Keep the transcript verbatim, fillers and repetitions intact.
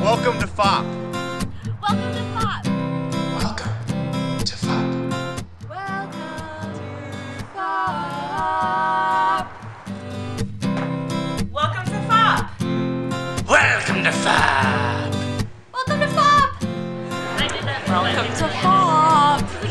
Welcome to F O P. Welcome to F O P. Welcome to F O P. Welcome to F O P. Welcome to F O P. Welcome to F O P. Welcome to F O P. I did that. Welcome to F O P.